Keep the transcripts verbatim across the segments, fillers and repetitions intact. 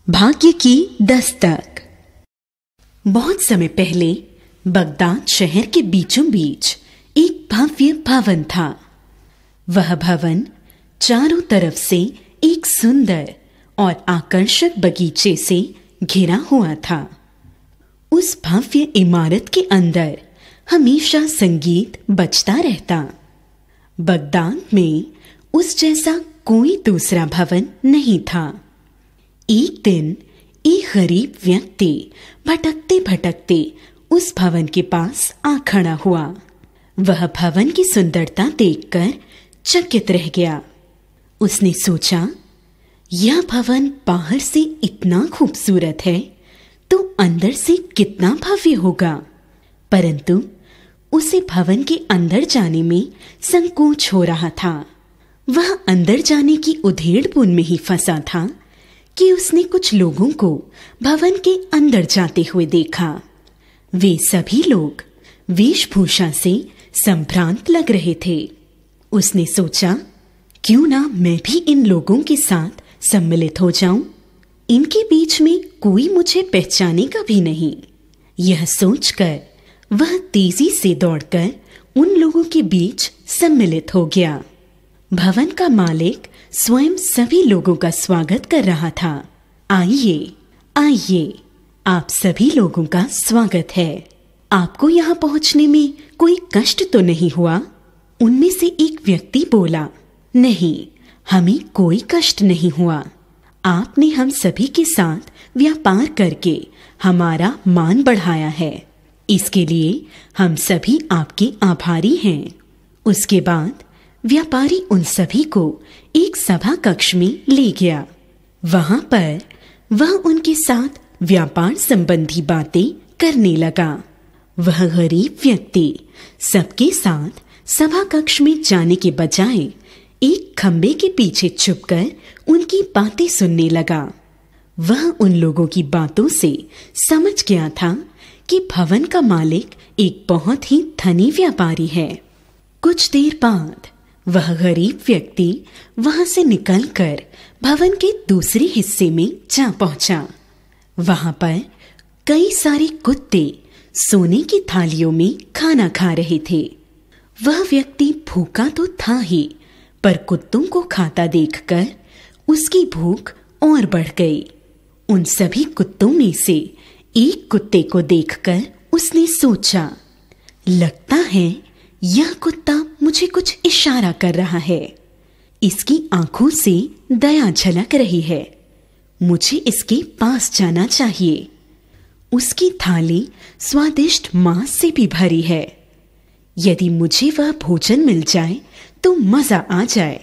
भाग्य की दस्तक। बहुत समय पहले बगदाद शहर के बीचों बीच एक भव्य भवन था। वह भवन चारों तरफ से एक सुंदर और आकर्षक बगीचे से घिरा हुआ था। उस भव्य इमारत के अंदर हमेशा संगीत बजता रहता। बगदाद में उस जैसा कोई दूसरा भवन नहीं था। एक दिन एक गरीब व्यक्ति भटकते भटकते उस भवन के पास आ खड़ा हुआ। वह भवन की सुंदरता देखकर चकित रह गया। उसने सोचा, यह भवन बाहर से इतना खूबसूरत है तो अंदर से कितना भव्य होगा। परंतु उसे भवन के अंदर जाने में संकोच हो रहा था। वह अंदर जाने की उधेड़-बुन में ही फंसा था कि उसने कुछ लोगों को भवन के अंदर जाते हुए देखा। वे सभी लोग वेशभूषा से संभ्रांत लग रहे थे। उसने सोचा, क्यों ना मैं भी इन लोगों के साथ सम्मिलित हो जाऊं। इनके बीच में कोई मुझे पहचानेगा भी नहीं। यह सोचकर वह तेजी से दौड़कर उन लोगों के बीच सम्मिलित हो गया। भवन का मालिक स्वयं सभी लोगों का स्वागत कर रहा था। आइए आइए, आप सभी लोगों का स्वागत है। आपको यहाँ पहुँचने में कोई कष्ट तो नहीं हुआ? उनमें से एक व्यक्ति बोला, नहीं, हमें कोई कष्ट नहीं हुआ। आपने हम सभी के साथ व्यापार करके हमारा मान बढ़ाया है। इसके लिए हम सभी आपके आभारी हैं। उसके बाद व्यापारी उन सभी को एक सभा कक्ष में ले गया। वहां पर वह उनके साथ व्यापार संबंधी बातें करने लगा। वह गरीब व्यक्ति सबके साथ सभा कक्ष में जाने के बजाय एक खंबे के पीछे छुपकर उनकी बातें सुनने लगा। वह उन लोगों की बातों से समझ गया था कि भवन का मालिक एक बहुत ही धनी व्यापारी है। कुछ देर बाद वह गरीब व्यक्ति वहां से निकलकर भवन के दूसरे हिस्से में जा पहुंचा। वहां पर कई सारे कुत्ते सोने की थालियों में खाना खा रहे थे। वह व्यक्ति भूखा तो था ही, पर कुत्तों को खाता देखकर उसकी भूख और बढ़ गई। उन सभी कुत्तों में से एक कुत्ते को देखकर उसने सोचा, लगता है यह कुत्ता मुझे कुछ इशारा कर रहा है। इसकी आंखों से दया झलक रही है। मुझे इसके पास जाना चाहिए। उसकी थाली स्वादिष्ट मांस से भी भरी है। यदि मुझे वह भोजन मिल जाए तो मजा आ जाए।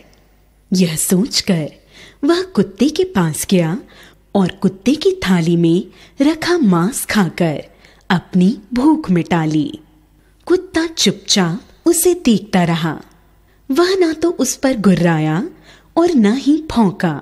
यह सोचकर वह कुत्ते के पास गया और कुत्ते की थाली में रखा मांस खाकर अपनी भूख मिटा ली। कुत्ता चुपचाप उसे देखता रहा। वह ना तो उस पर गुर्राया और न ही भौंका।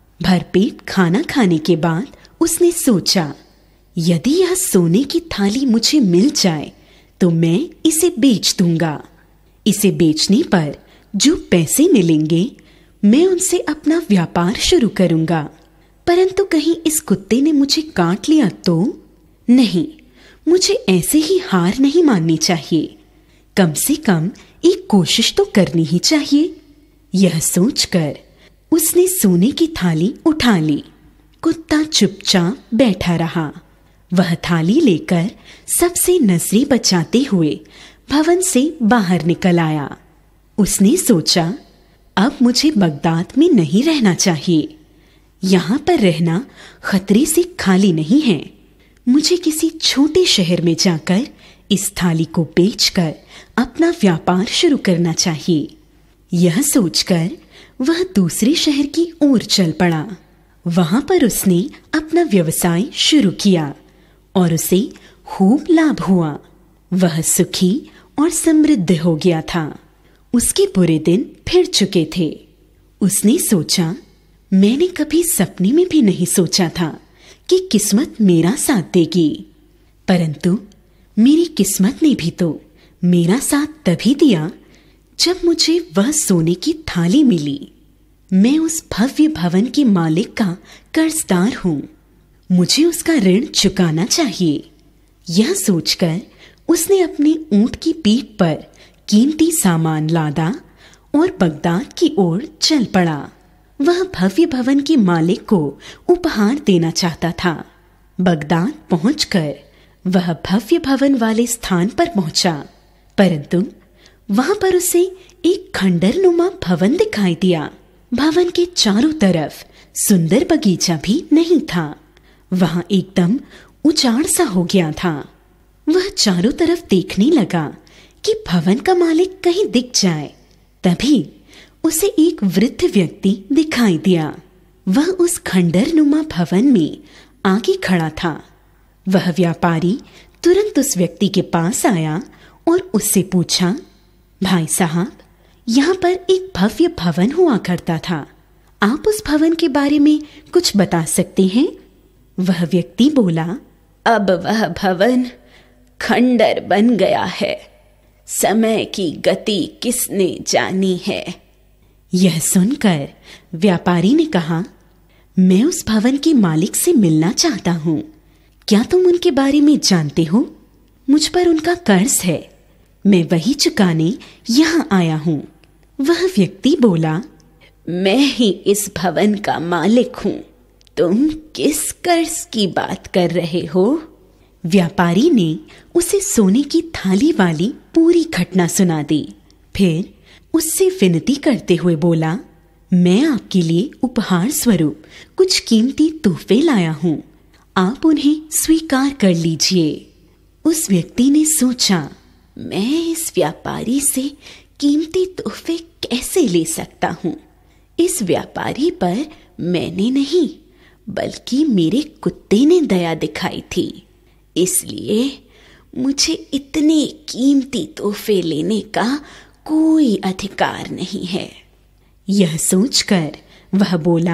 भरपेट खाना खाने के बाद उसने सोचा, यदि यह सोने की थाली मुझे मिल जाए तो मैं इसे बेच दूंगा। इसे बेचने पर जो पैसे मिलेंगे मैं उनसे अपना व्यापार शुरू करूंगा। परंतु कहीं इस कुत्ते ने मुझे काट लिया तो? नहीं, मुझे ऐसे ही हार नहीं माननी चाहिए। कम से कम एक कोशिश तो करनी ही चाहिए। यह सोचकर उसने सोने की थाली उठा ली। कुत्ता चुपचाप बैठा रहा। वह थाली लेकर सबसे नजरें बचाते हुए भवन से बाहर निकल आया। उसने सोचा, अब मुझे बगदाद में नहीं रहना चाहिए। यहाँ पर रहना खतरे से खाली नहीं है। मुझे किसी छोटे शहर में जाकर इस थाली को बेचकर अपना व्यापार शुरू करना चाहिए। यह सोचकर वह दूसरे शहर की ओर चल पड़ा। वहां पर उसने अपना व्यवसाय शुरू किया और उसे खूब लाभ हुआ। वह सुखी और समृद्ध हो गया था। उसके बुरे दिन फिर चुके थे। उसने सोचा, मैंने कभी सपने में भी नहीं सोचा था कि किस्मत मेरा साथ देगी। परंतु मेरी किस्मत ने भी तो मेरा साथ तभी दिया जब मुझे वह सोने की थाली मिली। मैं उस भव्य भवन के मालिक का कर्जदार हूँ। मुझे उसका ऋण चुकाना चाहिए। यह सोचकर उसने अपने ऊंट की पीठ पर कीमती सामान लादा और बगदाद की ओर चल पड़ा। वह भव्य भवन के मालिक को उपहार देना चाहता था। बगदाद पहुंचकर वह भव्य भवन वाले स्थान पर पहुंचा, परंतु वहां पर उसे एक खंडरनुमा भवन दिखाई दिया। भवन के चारों तरफ सुंदर बगीचा भी नहीं था। वहां एकदम उजाड़ सा हो गया था। वह चारों तरफ देखने लगा कि भवन का मालिक कहीं दिख जाए। तभी उसे एक वृद्ध व्यक्ति दिखाई दिया। वह उस खंडरनुमा भवन में आगे खड़ा था। वह व्यापारी तुरंत उस व्यक्ति के पास आया और उससे पूछा, भाई साहब, यहाँ पर एक भव्य भवन हुआ करता था, आप उस भवन के बारे में कुछ बता सकते हैं? वह व्यक्ति बोला, अब वह भवन खंडर बन गया है, समय की गति किसने जानी है। यह सुनकर व्यापारी ने कहा, मैं उस भवन के मालिक से मिलना चाहता हूँ। क्या तुम उनके बारे में जानते हो? मुझ पर उनका कर्ज है, मैं वही चुकाने यहाँ आया हूँ। वह व्यक्ति बोला, मैं ही इस भवन का मालिक हूँ, तुम किस कर्ज की बात कर रहे हो? व्यापारी ने उसे सोने की थाली वाली पूरी घटना सुना दी। फिर उससे विनती करते हुए बोला, मैं आपके लिए उपहार स्वरूप कुछ कीमती तोहफे लाया हूँ, आप उन्हें स्वीकार कर लीजिए। उस व्यक्ति ने सोचा, मैं इस व्यापारी से कीमती तोहफे कैसे ले सकता हूँ? इस व्यापारी पर मैंने नहीं बल्कि मेरे कुत्ते ने दया दिखाई थी, इसलिए मुझे इतने कीमती तोहफे लेने का कोई अधिकार नहीं है। यह सोचकर वह बोला,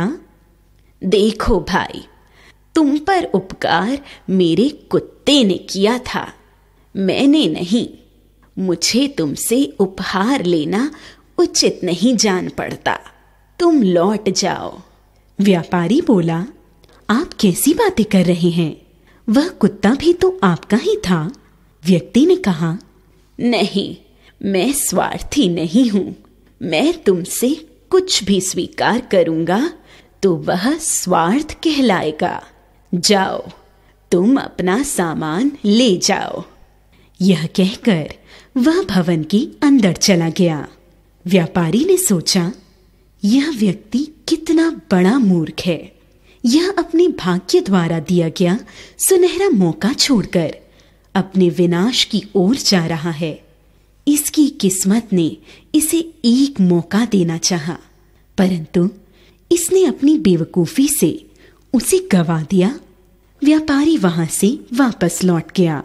देखो भाई, तुम पर उपकार मेरे कुत्ते ने किया था, मैंने नहीं। मुझे तुमसे उपहार लेना उचित नहीं जान पड़ता, तुम लौट जाओ। व्यापारी बोला, आप कैसी बातें कर रहे हैं? वह कुत्ता भी तो आपका ही था। व्यक्ति ने कहा, नहीं, मैं स्वार्थी नहीं हूं। मैं तुमसे कुछ भी स्वीकार करूंगा तो वह स्वार्थ कहलाएगा। जाओ, तुम अपना सामान ले जाओ। यह कहकर वह भवन के अंदर चला गया। व्यापारी ने सोचा, यह व्यक्ति कितना बड़ा मूर्ख है। यह अपने भाग्य द्वारा दिया गया सुनहरा मौका छोड़कर अपने विनाश की ओर जा रहा है। इसकी किस्मत ने इसे एक मौका देना चाहा, परंतु इसने अपनी बेवकूफी से उसे गवा दिया। व्यापारी वहां से वापस लौट गया।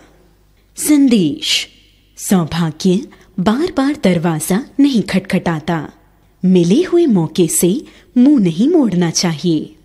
संदेश, सौभाग्य बार बार दरवाजा नहीं खटखटाता, मिले हुए मौके से मुंह नहीं मोड़ना चाहिए।